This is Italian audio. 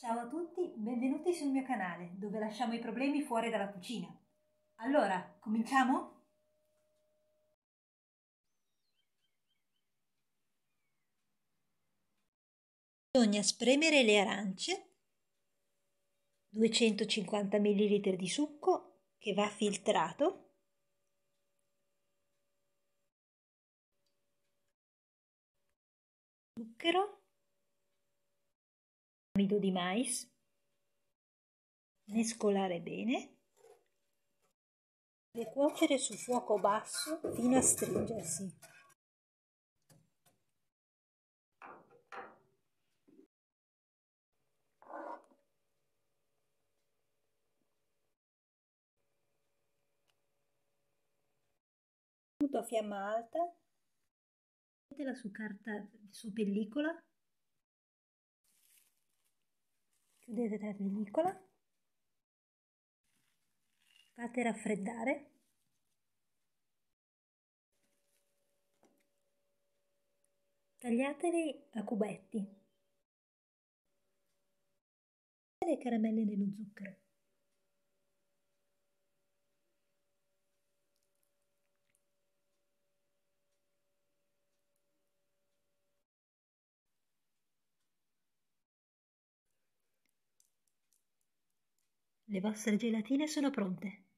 Ciao a tutti, benvenuti sul mio canale, dove lasciamo i problemi fuori dalla cucina. Allora, cominciamo? Bisogna spremere le arance, 250 ml di succo che va filtrato, zucchero, amido di mais, mescolare bene e cuocere su fuoco basso fino a stringersi. Tutto a fiamma alta, mettetela su pellicola, chiudete la pellicola, fate raffreddare. Tagliateli a cubetti. Le caramelle nello zucchero. Le vostre gelatine sono pronte.